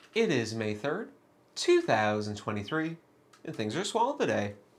It is May 3rd, 2023, and things are swell today.